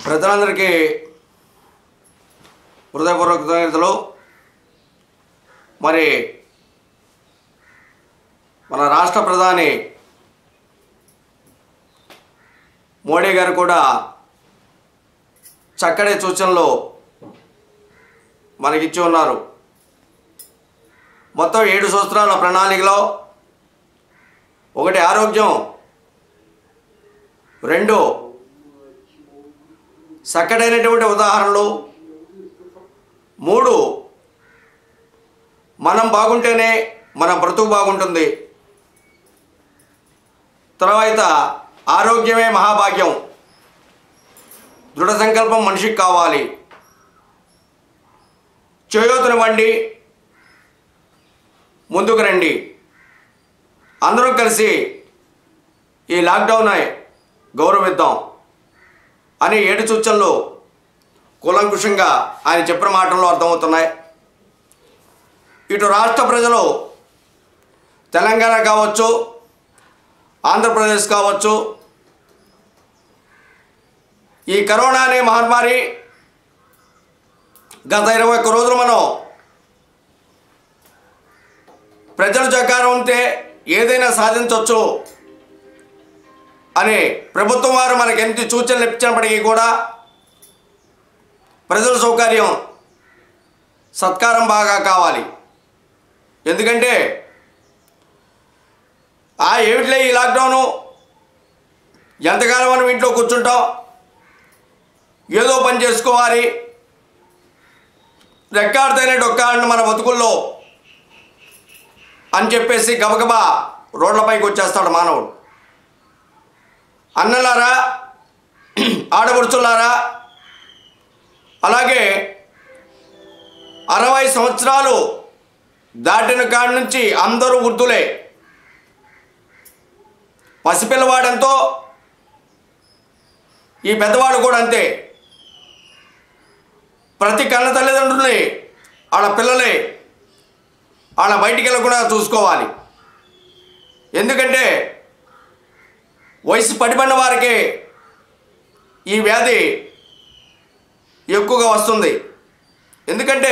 ప్రజలందరికీ హృదయపూర్వక కృతజ్ఞతలు. మరి మన రాష్ట్ర ప్రధాని మోడీ గారు కూడా చక్కటి సూచనలు మనకిచ్చి ఉన్నారు. మొత్తం 7 సంవత్సరాల ప్రణాళికలో 1 ఆరోగ్యం, 2 చక్కటైనటువంటి ఉదాహరణలు, 3 మనం బాగుంటేనే మన బ్రతుకు బాగుంటుంది, తర్వాత ఆరోగ్యమే మహాభాగ్యం, దృఢ సంకల్పం మనిషికి కావాలి, చేయూతనివ్వండి, ముందుకు రండి, అందరం కలిసి ఈ లాక్డౌన్ గౌరవిద్దాం అని 7 సూచనలు కూలంకుషంగా ఆయన చెప్పిన మాటల్లో అర్థమవుతున్నాయి. ఇటు రాష్ట్ర ప్రజలు తెలంగాణ కావచ్చు, ఆంధ్రప్రదేశ్ కావచ్చు, ఈ కరోనా అనే మహమ్మారి గత 21 రోజులు మనం ప్రజల సహకారం ఉంటే ఏదైనా సాధించవచ్చు అని ప్రభుత్వం వారు మనకు ఎంత సూచనలు ఇచ్చినప్పటికీ కూడా ప్రజల సౌకర్యం సత్కారం బాగా కావాలి. ఎందుకంటే ఏమిట్లే ఈ లాక్డౌను, ఎంతకాలం మనం ఇంట్లో కూర్చుంటాం, ఏదో పని చేసుకోవాలి, రెక్కాడితేనే డొక్కాడిని మన బతుకుల్లో అని చెప్పేసి గబగబా రోడ్లపైకి వచ్చేస్తాడు మానవుడు. అన్నలారా, ఆడపడుచులారా, అలాగే 60 సంవత్సరాలు దాటిన కాడి నుంచి అందరూ వృద్ధులే. పసిపిల్లవాడంతో ఈ పెద్దవాడు కూడా అంతే. ప్రతి కన్న తల్లిదండ్రుల్ని వాళ్ళ పిల్లలే వాళ్ళ బయటికి వెళ్ళకుండా చూసుకోవాలి. ఎందుకంటే వయసు పడిపడిన వారికి ఈ వ్యాధి ఎక్కువగా వస్తుంది. ఎందుకంటే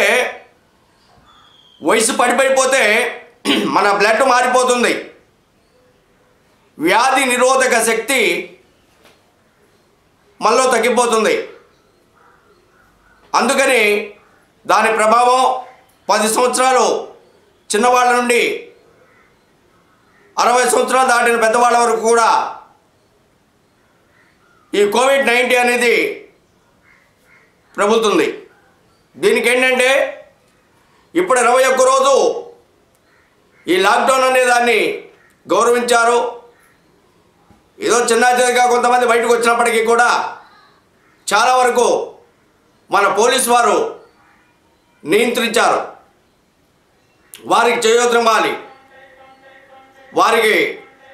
వయసు పడిపోతే మన బ్లడ్ మారిపోతుంది, వ్యాధి నిరోధక శక్తి మనలో తగ్గిపోతుంది. అందుకని దాని ప్రభావం 10 సంవత్సరాలు చిన్నవాళ్ళ నుండి 60 సంవత్సరాలు దాటిన పెద్దవాళ్ళ వరకు కూడా ఈ కోవిడ్-19 అనేది ప్రబలుతుంది. దీనికి ఏంటంటే ఇప్పుడు 21 రోజు ఈ లాక్డౌన్ అనే దాన్ని గౌరవించారు. ఏదో చిన్నగా కొంతమంది బయటకు వచ్చినప్పటికీ కూడా చాలా వరకు మన పోలీసు వారు నియంత్రించారు. వారికి చేయూతనివ్వాలి. వారికి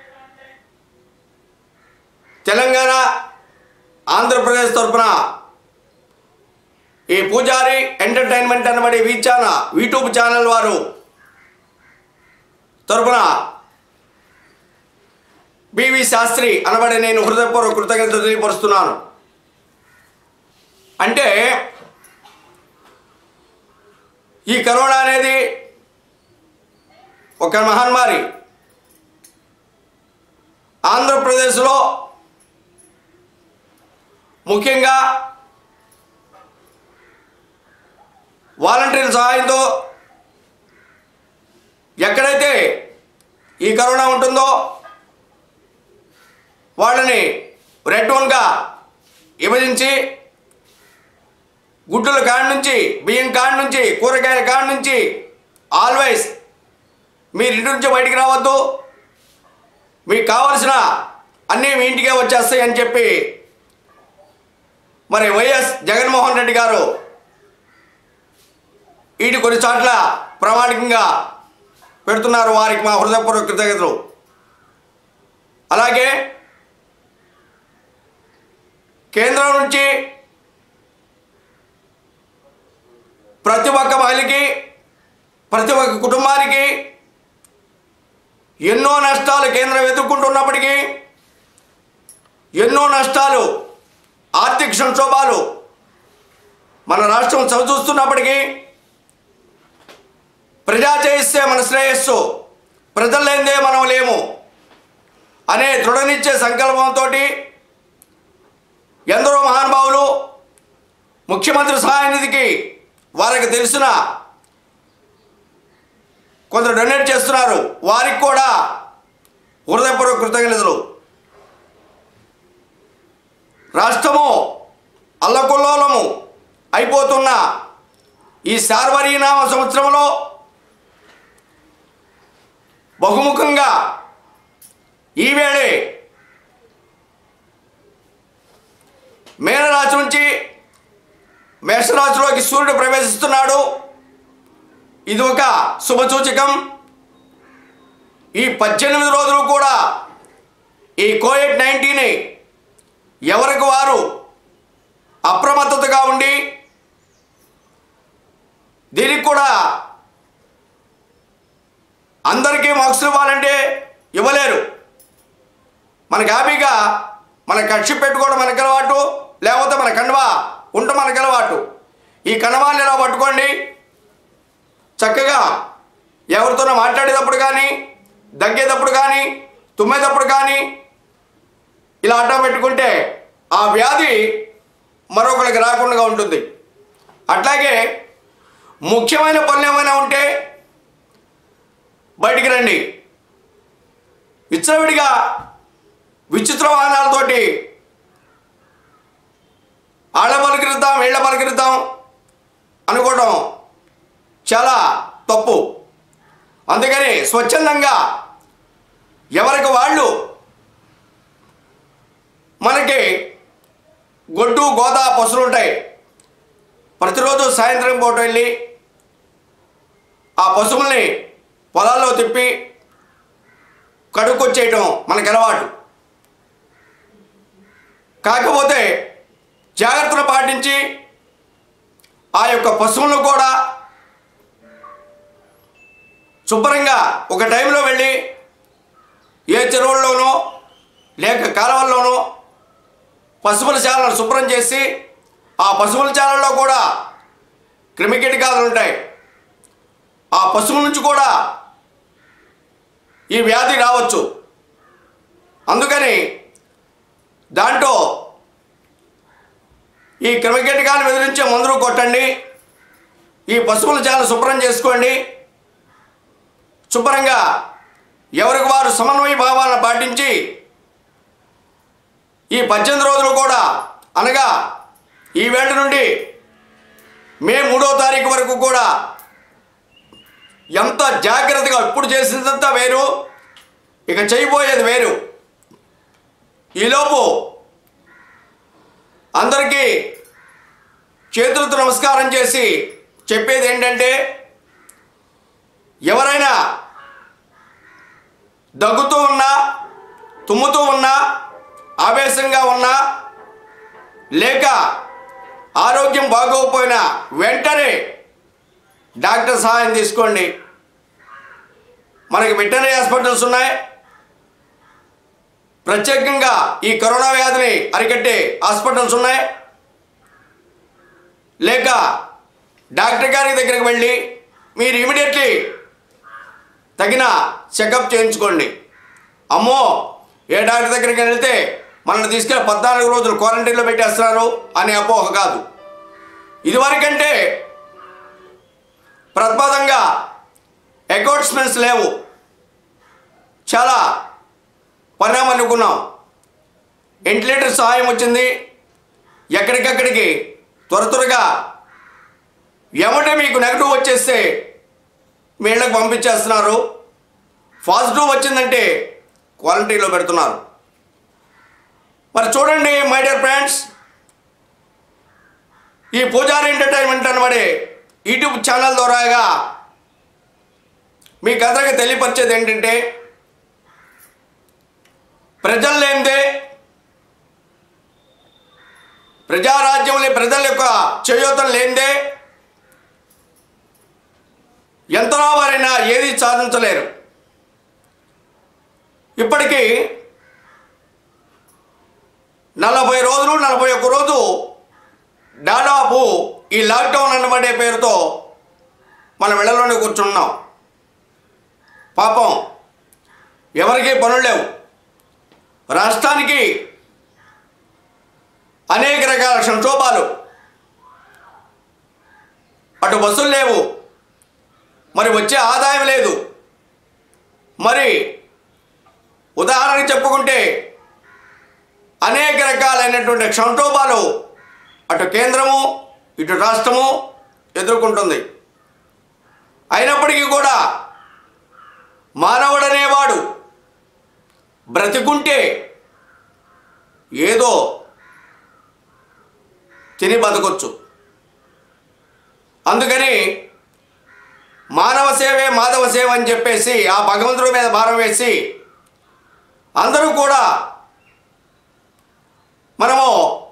తెలంగాణ, ఆంధ్రప్రదేశ్ తరఫున ఈ పూజారి ఎంటర్టైన్మెంట్ అనబడి యూట్యూబ్ ఛానల్ వారు తరఫున బివి శాస్త్రి అనబడి నేను హృదయపూర్వక కృతజ్ఞతలు తెలియపరుస్తున్నాను. అంటే ఈ కరోనా అనేది ఒక మహమ్మారి. ఆంధ్రప్రదేశ్లో ముఖ్యంగా వాలంటీర్ల సహాయంతో ఎక్కడైతే ఈ కరోనా ఉంటుందో వాళ్ళని రెడ్ జోన్గా విభజించి గుడ్డుల కాడ నుంచి, బియ్యం కాడ నుంచి, కూరగాయల కాడ నుంచి ఆల్వేస్ మీరు ఇంటి నుంచి బయటికి రావద్దు, మీకు కావలసిన అన్నీ మీ ఇంటికే వచ్చేస్తాయి అని చెప్పి మరి వైఎస్ జగన్మోహన్ రెడ్డి గారు వీటి కొన్ని చోట్ల ప్రామాణికంగా పెడుతున్నారు. వారికి మా హృదయపూర్వక కృతజ్ఞతలు. అలాగే కేంద్రం నుంచి ప్రతి ఒక్క మహిళకి, ప్రతి ఒక్క కుటుంబానికి ఎన్నో నష్టాలు కేంద్రం ఎదుర్కొంటున్నప్పటికీ ఎన్నో నష్టాలు ఆర్థిక సంక్షోభాలు మన రాష్ట్రం చవిచూస్తున్నప్పటికీ ప్రజా చేయిస్తే మన శ్రేయస్సు, ప్రజలు లేనిదే మనం లేము అనే దృఢనిచ్చే సంకల్పంతో ఎందరో మహానుభావులు ముఖ్యమంత్రి సహాయ నిధికి వారికి తెలిసిన కొందరు డొనేట్ చేస్తున్నారు. వారికి కూడా హృదయపూర్వక కృతజ్ఞతలు. రాష్ట్రము అల్లకల్లోలము అయిపోతున్న ఈ శార్వరీనామ సంవత్సరంలో బహుముఖంగా ఈవేళే మేనరాశి నుంచి మేషరాశిలోకి సూర్యుడు ప్రవేశిస్తున్నాడు. ఇది ఒక శుభసూచకం. ఈ 18 రోజులు కూడా ఈ కోవిడ్-19 ఎవరికి వారు అప్రమత్తతగా ఉండి దీనికి కూడా అందరికీ మార్క్స్ ఇవ్వాలంటే ఇవ్వలేరు. మనకి హ్యాపీగా మన కక్షి పెట్టుకోవడం మనకు అలవాటు, లేకపోతే మన కండువా ఉంట మనకు అలవాటు. ఈ కండువాన్ని ఇలా పట్టుకోండి. చక్కగా ఎవరితోనో మాట్లాడేటప్పుడు కానీ, దగ్గేటప్పుడు కానీ, తుమ్మేటప్పుడు కానీ ఇలా అడ్డం పెట్టుకుంటే ఆ వ్యాధి మరొకరికి రాకుండా ఉంటుంది. అట్లాగే ముఖ్యమైన పనులు ఏమైనా ఉంటే బయటికి రండి. విచ్చలవిడిగా విచిత్ర వాహనాలతోటి ఆళ్ళ పలకరిద్దాం వీళ్ళ పలకరిద్దాం అనుకోవడం చాలా తప్పు. అందుకని స్వచ్ఛందంగా ఎవరికి వాళ్ళు మనకి గొడ్డు గోద పశువులు ఉంటాయి. ప్రతిరోజు సాయంత్రం పూట వెళ్ళి ఆ పశువుల్ని పొలాల్లో తిప్పి కడుక్కొచ్చేయటం మనకు అలవాటు. కాకపోతే జాగ్రత్తలు పాటించి ఆ యొక్క పశువులను కూడా శుభ్రంగా ఒక టైంలో వెళ్ళి ఏ చెరువుల్లోనో లేక కాలువల్లోనో పశువుల శాలను శుభ్రం చేసి ఆ పశువుల శాలల్లో కూడా క్రిమికీటకాలు ఉంటాయి. ఆ పశువుల నుంచి కూడా ఈ వ్యాధి రావచ్చు. అందుకని దాంట్లో ఈ క్రిమికీటకాలను బెదిరించే మందులు కొట్టండి. ఈ పశువుల శాలను శుభ్రం చేసుకోండి. శుభ్రంగా ఎవరికి వారు సమన్వయ భావాలను పాటించి ఈ 18 రోజులు కూడా అనగా ఈ వేళ నుండి మే 3వ తారీఖు వరకు కూడా ఎంత జాగ్రత్తగా ఇప్పుడు చేసినంత వేరు, ఇక చేయబోయేది వేరు. ఈలోపు అందరికీ చేతులతో నమస్కారం చేసి చెప్పేది ఏంటంటే, ఎవరైనా దగ్గుతూ ఉన్నా, తుమ్ముతూ ఉన్నా, ఆవేశంగా ఉన్నా, లేక ఆరోగ్యం బాగోకపోయినా వెంటనే డాక్టర్ సహాయం తీసుకోండి. మనకి వెటర్నరీ హాస్పిటల్స్ ఉన్నాయి. ప్రత్యేకంగా ఈ కరోనా వ్యాధిని అరికట్టే హాస్పిటల్స్ ఉన్నాయి. లేక డాక్టర్ గారి దగ్గరికి వెళ్ళి మీరు ఇమీడియట్లీ తగిన చెకప్ చేయించుకోండి. అమ్మో ఏ డాక్టర్ దగ్గరికి వెళ్తే మనల్ని తీసుకెళ్ళి 14 రోజులు క్వారంటైన్లో పెట్టేస్తున్నారు అనే అపోహ కాదు. ఇదివరకంటే ప్రతిపాదంగా అకౌంట్స్మెంట్స్ లేవు, చాలా పరిణామం అనుకున్నాం. వెంటిలేటర్ సహాయం వచ్చింది. ఎక్కడికక్కడికి త్వరగా ఏమంటే మీకు నెగటివ్ వచ్చేస్తే మీ ఇళ్ళకి పంపించేస్తున్నారు. పాజిటివ్ వచ్చిందంటే క్వారంటైన్లో పెడుతున్నారు. మరి చూడండి మై డియర్ ఫ్రెండ్స్, ఈ పూజారి ఎంటర్టైన్మెంట్ అనబడే యూట్యూబ్ ఛానల్ ద్వారాగా మీకు అందరికీ తెలియపరిచేది ఏంటంటే, ప్రజలు లేనిదే, ప్రజారాజ్యంలో ప్రజల యొక్క చేయూతం లేనిదే ఎంతలో వారైనా ఏది సాధించలేరు. ఇప్పటికీ 40 రోజులు 41 రోజు దాదాపు ఈ లాక్డౌన్ అనబడే పేరుతో మనం ఇళ్లలోనే కూర్చున్నాం. పాపం ఎవరికీ పనులు లేవు. రాష్ట్రానికి అనేక రకాల సంక్షోభాలు, అటు బస్సులు లేవు, మరి వచ్చే ఆదాయం లేదు. మరి ఉదాహరణకి చెప్పుకుంటే అనేక రకాలైనటువంటి సంక్షోభాలు అటు కేంద్రము ఇటు రాష్ట్రము ఎదుర్కొంటుంది. అయినప్పటికీ కూడా మానవుడనేవాడు బ్రతికుంటే ఏదో తిని బతకొచ్చు. అందుకని మానవ సేవే మాధవ సేవ అని చెప్పేసి ఆ భగవంతుడి మీద భారం వేసి అందరూ కూడా మనము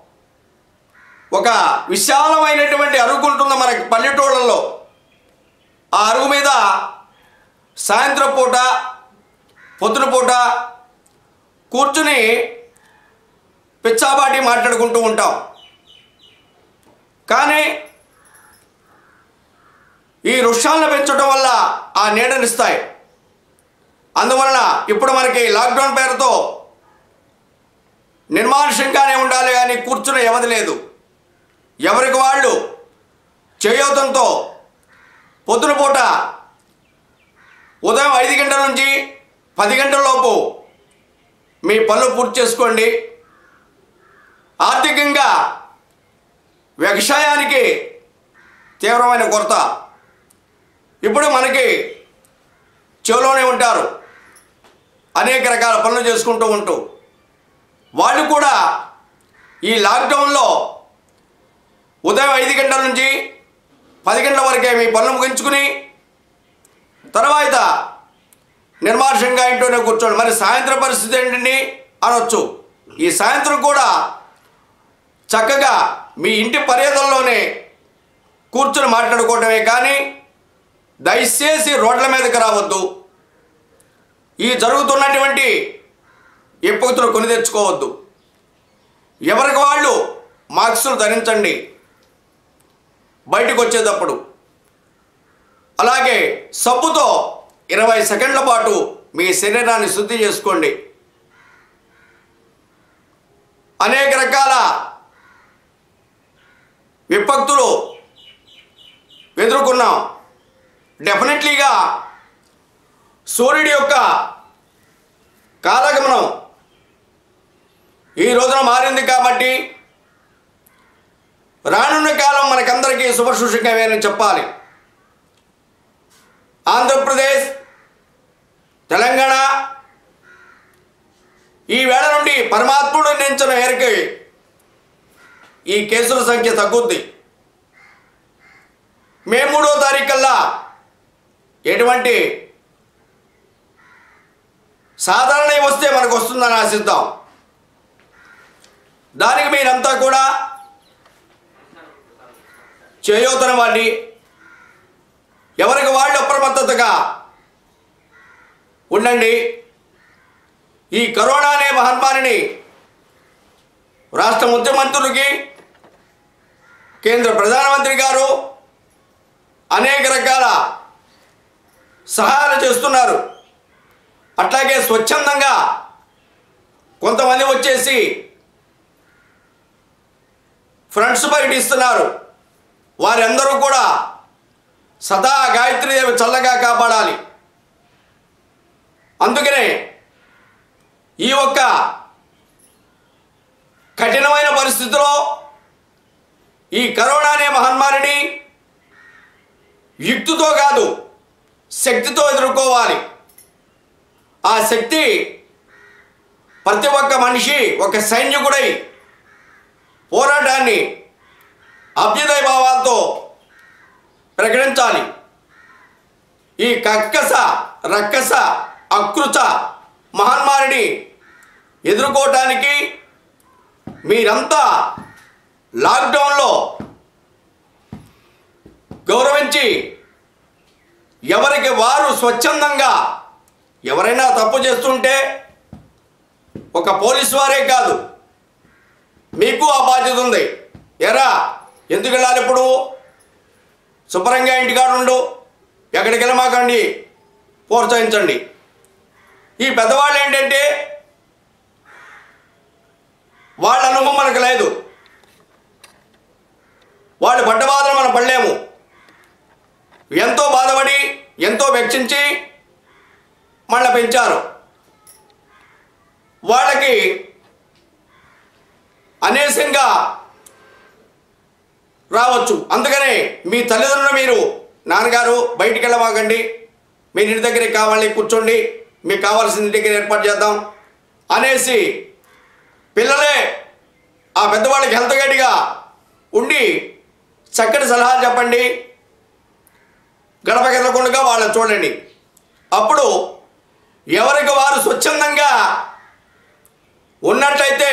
ఒక విశాలమైనటువంటి అరుగు ఉంటుంది మనకి పల్లెటూళ్ళల్లో. ఆ అరుగు మీద సాయంత్రం పూట పొద్దున పూట కూర్చుని పిచ్చాబాటి మాట్లాడుకుంటూ ఉంటాం. కానీ ఈ వృక్షాలను పెంచడం వల్ల ఆ నీడనిస్తాయి. అందువలన ఇప్పుడు మనకి లాక్డౌన్ పేరుతో నిర్మానుష్యంగానే ఉండాలి కానీ కూర్చునే వ్యవధి లేదు. ఎవరికి వాళ్ళు చేయూతంతో పొద్దున పూట ఉదయం 5 గంటల నుంచి 10 గంటల లోపు మీ పనులు పూర్తి చేసుకోండి. ఆర్థికంగా వ్యవసాయానికి తీవ్రమైన కొరత. ఇప్పుడు మనకి చెవులోనే ఉంటారు, అనేక రకాల పనులు చేసుకుంటూ ఉంటూ వాళ్ళు కూడా ఈ లాక్డౌన్లో ఉదయం 5 గంటల నుంచి 10 గంటల వరకే మీ పనులు ముగించుకుని తర్వాత నిర్మానుష్యంగా ఇంట్లోనే కూర్చోండి. మరి సాయంత్రం పరిస్థితి ఏంటండి అనొచ్చు. ఈ సాయంత్రం కూడా చక్కగా మీ ఇంటి పర్యటనలోనే కూర్చుని మాట్లాడుకోవటమే కానీ దయచేసి రోడ్ల మీదకి రావద్దు. ఈ జరుగుతున్నటువంటి విపత్తులు కొని తెచ్చుకోవద్దు. ఎవరికి వాళ్ళు మాస్కులు ధరించండి బయటకు వచ్చేటప్పుడు. అలాగే సబ్బుతో 20 సెకండ్ల పాటు మీ శరీరాన్ని శుద్ధి చేసుకోండి. అనేక రకాల విపత్తులు ఎదుర్కొన్నాం. డెఫినెట్లీగా సూర్యుడి యొక్క కాలగమనం ఈ రోజున మారింది కాబట్టి రానున్న కాలం మనకందరికీ శుభసూచకమేనని చెప్పాలి. ఆంధ్రప్రదేశ్, తెలంగాణ ఈ వేళ నుండి పరమాత్ముడు నిర్ణయించిన మేరకు ఈ కేసుల సంఖ్య తగ్గుద్ది. మే 3వ తారీఖు కల్లా ఎటువంటి సాధారణ వస్తే మనకు వస్తుందని ఆశిద్దాం. దానికి మీరంతా కూడా చేయూతన వాడి ఎవరికి వాళ్ళు అప్రమత్తతగా ఉండండి. ఈ కరోనా అనే మహమ్మారిని రాష్ట్ర ముఖ్యమంత్రులకి కేంద్ర ప్రధానమంత్రి గారు అనేక రకాల సహాయాలు చేస్తున్నారు. అట్లాగే స్వచ్ఛందంగా కొంతమంది వచ్చేసి ఫ్రంట్స్ పర్యటిస్తున్నారు. వారందరూ కూడా సదా గాయత్రీదేవి చల్లగా కాపాడాలి. అందుకనే ఈ ఒక్క కఠినమైన పరిస్థితిలో ఈ కరోనా అనే మహమ్మారిని యుక్తితో కాదు శక్తితో ఎదుర్కోవాలి. ఆ శక్తి ప్రతి ఒక్క మనిషి ఒక సైనికుడై పోరాటాన్ని అభ్యుదయ భావాలతో ప్రకటించాలి. ఈ కక్కస రక్కస అకృత మహమ్మారిని ఎదుర్కోవటానికి మీరంతా లాక్డౌన్లో గౌరవించి ఎవరికి వారు స్వచ్ఛందంగా ఎవరైనా తప్పు చేస్తుంటే ఒక పోలీసు వారే కాదు మీకు ఆ బాధ్యత ఉంది. ఎరా ఎందుకు వెళ్ళాలి? ఇప్పుడు శుభ్రంగా ఇంటికాడ ఉండు, ఎక్కడికి వెళ్ళమాకండి, ప్రోత్సహించండి. ఈ పెద్దవాళ్ళు ఏంటంటే వాళ్ళ అనుభవం మనకు లేదు, వాళ్ళు పడ్డ బాధలు మనం పడలేము. ఎంతో బాధపడి ఎంతో వెచ్చించి మళ్ళీ పెంచారు. వాళ్ళకి అనేసంగా రావచ్చు. అందుకనే మీ తల్లిదండ్రులు మీరు నాన్నగారు బయటికి వెళ్ళమాకండి, మీరు ఇంటి దగ్గరికి కావాలి, కూర్చోండి, మీకు కావాల్సిన ఇంటి దగ్గర ఏర్పాటు చేద్దాం అనేసి పిల్లలే ఆ పెద్దవాళ్ళకి హెల్త్ గైడ్గా ఉండి చక్కటి సలహాలు చెప్పండి, గడప గెలకుండా వాళ్ళని చూడండి. అప్పుడు ఎవరికి వారు స్వచ్ఛందంగా ఉన్నట్లయితే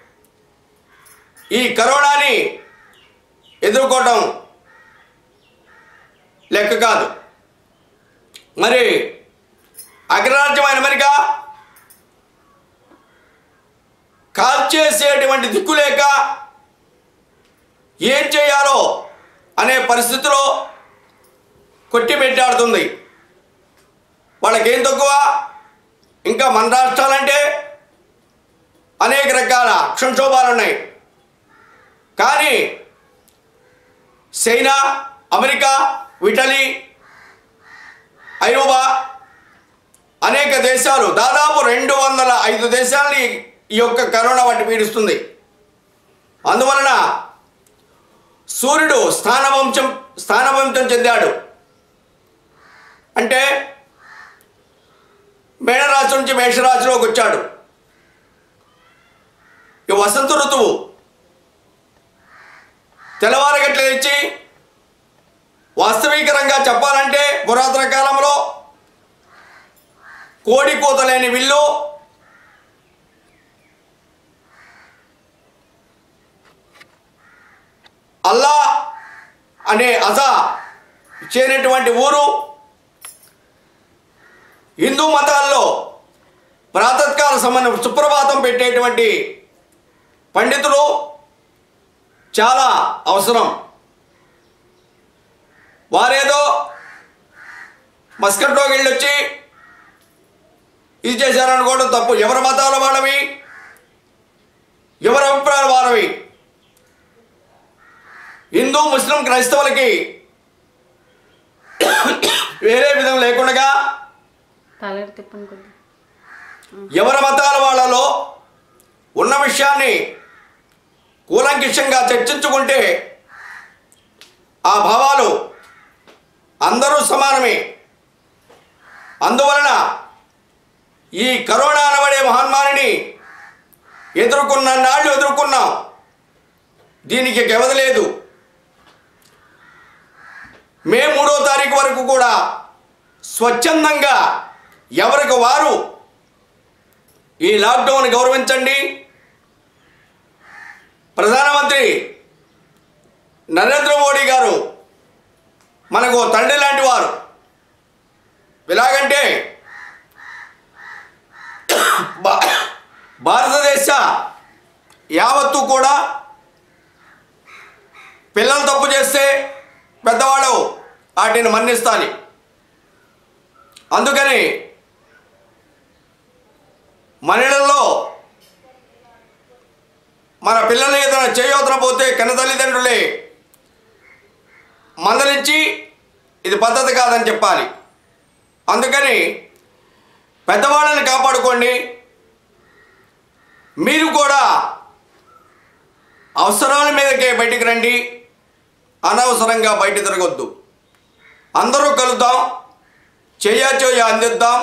ఈ కరోనాని ఎదుర్కోవటం లెక్క కాదు. మరి అగ్రరాజ్యమైన అమెరికా కాల్చేసేటువంటి దిక్కు లేక ఏం చేయాలో అనే పరిస్థితిలో కొట్టిపెట్టాడుతుంది. వాళ్ళకేం తక్కువ? ఇంకా మన రాష్ట్రాలంటే అనేక రకాల సంక్షోభాలు ఉన్నాయి. కానీ చైనా, అమెరికా, ఇటలీ, ఐరోపా అనేక దేశాలు, దాదాపు 205 దేశాలని ఈ యొక్క కరోనా వాటి పీడిస్తుంది. అందువలన సూర్యుడు స్థానభంశం చెందాడు. అంటే మేషరాశి నుంచి మేషరాశిలోకి వచ్చాడు. ఈ వసంత ఋతువు తెల్లవారగట్ల ఇచ్చి వాస్తవికరంగా చెప్పాలంటే పురాతన కాలంలో కోడి కూత లేని విల్లు, అల్లా అనే అజా చేరినటువంటి ఊరు. హిందూ మతాల్లో ప్రాతకాల సమయం సుప్రభాతం పెట్టేటువంటి పండితులు చాలా అవసరం. వారేదో మస్కట్లోకి వెళ్ళొచ్చి ఇది చేశారనుకోవడం తప్పు. ఎవరి మతాల వాళ్ళవి, ఎవరి అభిప్రాయాలు వారవి. హిందూ, ముస్లిం, క్రైస్తవులకి వేరే విధం లేకుండా ఎవరి మతాల వాళ్ళలో ఉన్న విషయాన్ని కూలంకిషంగా చర్చించుకుంటే ఆ భావాలు అందరూ సమానమే. అందువలన ఈ కరోనా అనబడే మహమ్మారిని ఎదుర్కొన్న నాళ్ళు ఎదుర్కొన్నాం. దీనికి వ్యవధి లేదు. మే 3వ తారీఖు వరకు కూడా స్వచ్ఛందంగా ఎవరికి వారు ఈ లాక్డౌన్ గౌరవించండి. ప్రధానమంత్రి నరేంద్ర మోడీ గారు మనకు తండ్రి లాంటి వారు. ఎలాగంటే భారతదేశ యావత్తు కూడా పిల్లలు తప్పు చేస్తే పెద్దవాళ్ళు వాటిని మన్నిస్తాలి. అందుకని మహిళల్లో మన పిల్లల్ని ఏదైనా చేయవతన పోతే కన్న తల్లిదండ్రులే మందలించి ఇది పద్ధతి కాదని చెప్పాలి. అందుకని పెద్దవాళ్ళని కాపాడుకోండి. మీరు కూడా అవసరాల మీదకే బయటికి రండి, అనవసరంగా బయట తిరగొద్దు. అందరూ కలుద్దాం, చెయ్య అందిద్దాం.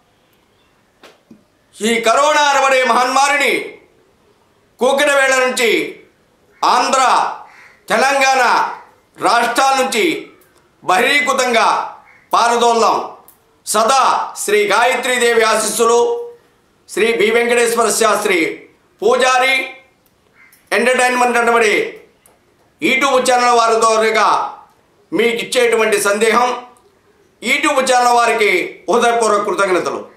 ఈ కరోనా అనబడే మహమ్మారిని కూకిన వేళ నుంచి ఆంధ్ర, తెలంగాణ రాష్ట్రాల నుంచి బహిరీకృతంగా పారదోల్దాం. సదా శ్రీ గాయత్రీదేవి ఆశీస్సులు, శ్రీ బి వెంకటేశ్వర శాస్త్రి పూజారి ఎంటర్టైన్మెంట్ అనబడే యూట్యూబ్ ఛానల్ వారి ద్వారాగా మీకు ఇచ్చేటువంటి సందేహం యూట్యూబ్ ఛానల్ వారికి హృదయపూర్వక కృతజ్ఞతలు.